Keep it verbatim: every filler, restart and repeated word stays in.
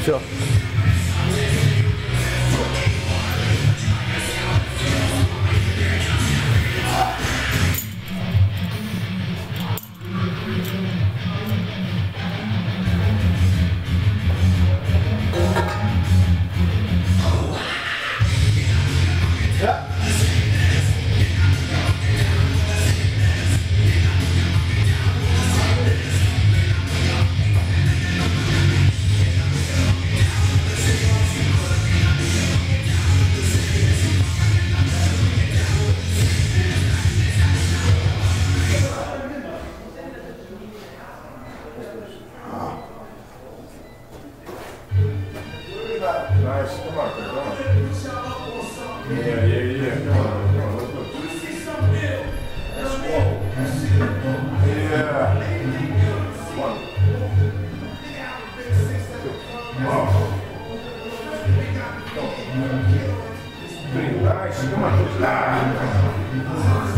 Все. Nice. Come on, come on. Yeah, yeah, yeah. Come on, come on. Let's look. That's slow. Yeah. Come on. Oh. Pretty nice. Come on. Ah.